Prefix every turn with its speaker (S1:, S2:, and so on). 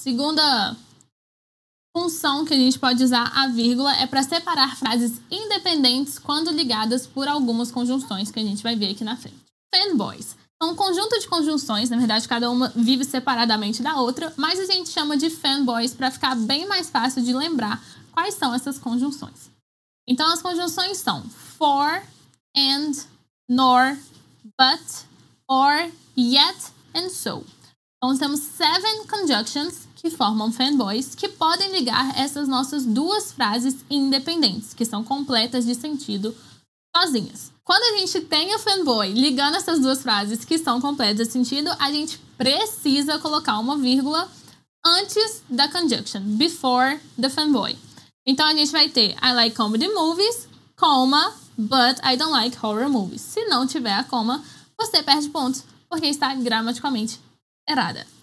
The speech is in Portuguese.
S1: segunda função que a gente pode usar a vírgula é para separar frases independentes quando ligadas por algumas conjunções que a gente vai ver aqui na frente. Fanboys. São um conjunto de conjunções, na verdade cada uma vive separadamente da outra, mas a gente chama de fanboys para ficar bem mais fácil de lembrar quais são essas conjunções. Então as conjunções são for, and, nor, but, or, yet, and so. Então temos 7 conjunctions que formam fanboys, que podem ligar essas nossas duas frases independentes, que são completas de sentido sozinhas. Quando a gente tem o fanboy ligando essas duas frases que são completas de sentido, a gente precisa colocar uma vírgula antes da conjunction, before the fanboy. Então a gente vai ter I like comedy movies, coma, but I don't like horror movies. Se não tiver a coma, você perde pontos, porque está gramaticalmente errada.